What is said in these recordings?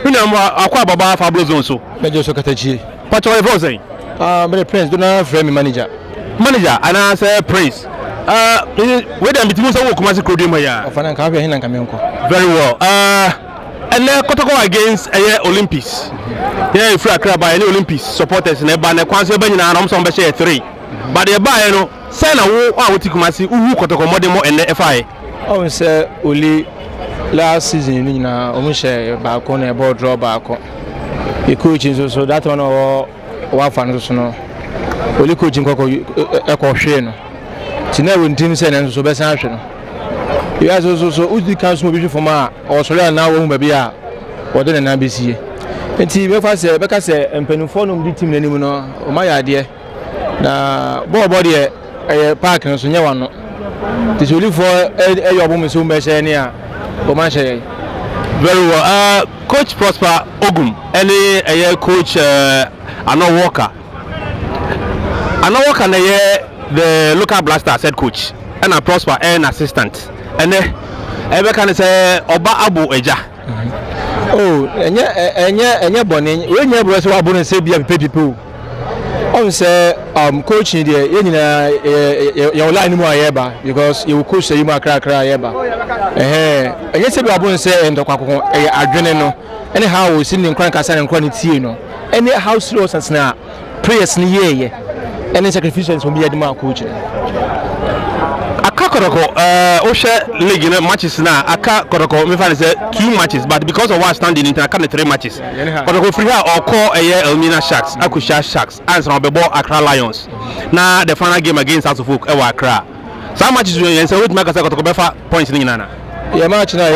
Pinam akwa baba Fabio Zone so. Major Sokatachi. Pacho e voze. But Prince do not frame manager. Manager and I say Prince. We dem bitimu so wo Kumasi Krodimo ya. Ofana nka hwe hinna nkamenko. Very well. And then Kotoko against Olympics. Yeah, if you are by any Olympics supporters and ba na kwanso ba nyina na omso be share 3. But the buy no say na wo Kumasi uhu Kotoko modemo and FI. Oh say only last season nyina omu share ba ko na ball draw ba ko. The coaching so that one wa fan so no. Only coaching ko hwe no. Tina won team say na so be san hwe no. You are so Uzi council movie from or so now home baby a or then na besie. Enti beka say empanufo no di team nanim no o ma ya de na ball de park no so nya wano. This only for eyobum so me say ne a o ma share. Very well. Coach Prosper Ogum any coach Ano Walker. Ano Walker na the local Blasters head coach and a Prosper an assistant. And ebe kan say oba abu eja. Oh enye boni we nya bro say abu no say bia people on say coaching there ye nyina your line mu ayeba because you coach say mu akra ayeba enye say abu no say ndokwa adwene no anyhow we see nkran kasa nkran tie no any how serious as na prayers ni ye any sacrifices from be adima coach. Kotoko league matches now. Aka Kotoko me find say 2 matches, but because of what standing in, I can 3 matches. Kotoko free or call Elmina Sharks, Akusha Sharks, answer on the ball Accra Lions. Now the final game against South Folk Accra. Some matches we say which make us Kotoko befa points in nana. Yeah, match na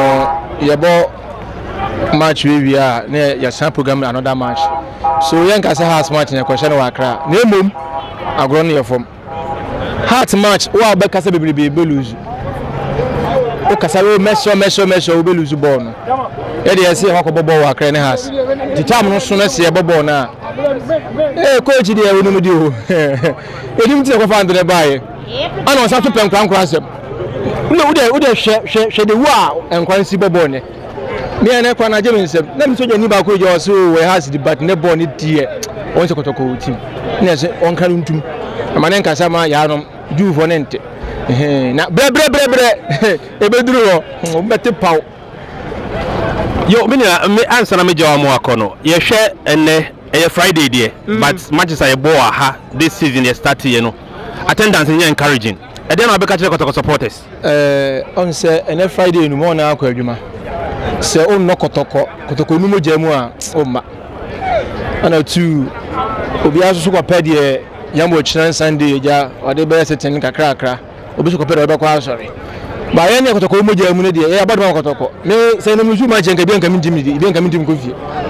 match we are near your sample program another match. So young can say has match in question Accra. Name agron your form. Heart match wa be kasa be lose o kasa we meso we lose ball no e dey say hokko ball wa kra ne has the time no so na se ball na coach dey we no di o edim ti ko fa ndo ne bae ana o sa to pen kran asem no we dey hwe de wa enkwan si ball ne me na kwa na je nsem na mi so je ni ba ko je so we has the but ne ball ne die on se Kotoko team ne se on kan ntum amane nkasa ma ya no do for nente na bre e be duro o bete paw yo me answer na me jawa mo akono ye hwe enne Friday there but matches are ball ha this season they start here no attendance is encouraging e dey na be ka kire Kotoko supporters on say enne Friday no mo na akwa adwuma se on no Kotoko no mo jamu a o ma ana tu obi aso kwa pede Yambo Chinan Sunday, ja, or the best attending Kakra, Obiso Kopero sorry. By any Kotoko Muja Munidi, about Kotoko. May say no much and can come to me, you come to Kufi.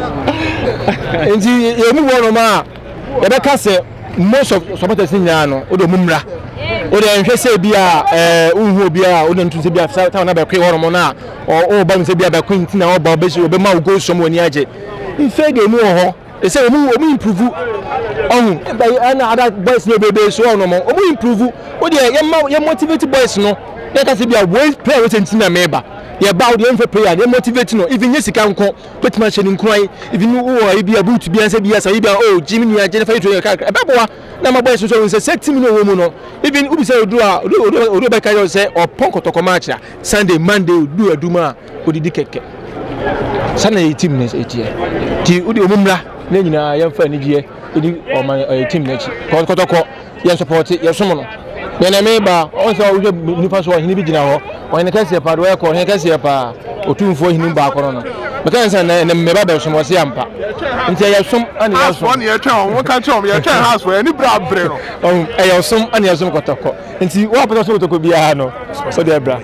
And you move on, Ma. Rebecca said most of supporters in Yano, Odo Mumra, Odo and say Bia, Bia, Odin to Sibia South Town about Kay or Mona, or Bamsabia by Quintina or Babes, or Bema go somewhere near J. In fact, they know. They say we improve on by other boys no baby so no more we improve o dey you motivate boys no let us be a way player we sentina member you about the player they motivate no even yes can come put match in kwan even who be able to be answer be as be oh Jimmy ni agent for you car eboa na my boys so say 60 million woman no even who be say do be carry say or Kotoko match Sunday Monday do aduma o didi keke sana team next 8 year ti udi omumra na nyina yemfa ni die edi team next Kotoko yen support ye somo no na me ba on say wo nipa so hini bi gina ho on kase pa do e ko hini kase pa otumfo hini ba akoro no me kan say na me ba be somo se ampa nti ye som ani ye som ye twan won kan twan ye twan house we ni bra bre no on ye som ani ye som Kotoko nti wo apata so Kotoko bia no so de bra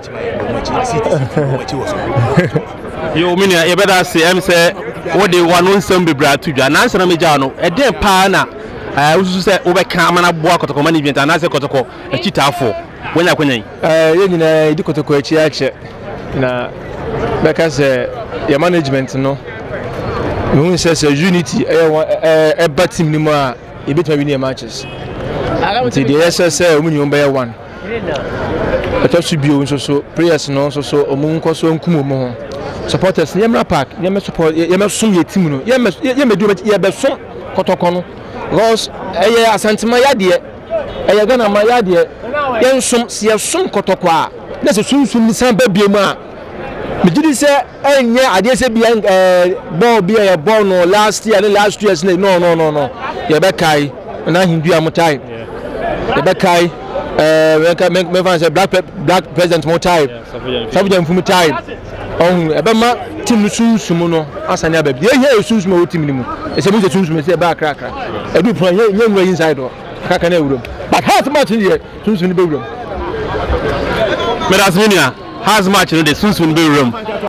yo mini e better say em say what they want nsem bebra to dwa na answer me ja no e den pa na ususu say wo be kan mana boa Kotoko management na say Kotoko e chitafo wonya kwanyan ye nyina idi Kotoko achi ache na because your management no we say unity e ba team ni mu a e betwa win matches until the SSL we nyom be one it should be so prayers no so omun nko so nkum mo ho supporters yemra park yem support yem som ye team no yem do ye be so Kotoko no because eye asantema yade eye Ghana ma yade yen som se ye som Kotoko a na se sunsun ni san ba biemu a me gidi se enye ade se bia ball bia ye ball no last year no ye be kai na hindu amotai ye be kai me fan say black president mo time sabuja mfumu time on ebe ma team sunsun no asane ababi ye sunsun mo team ni mu e se mu sunsun se ba kra edu plan ye nwura inside do kaka na ewurom but half match here sunsun ni be wurom Medasminia has match no de sunsun be wurom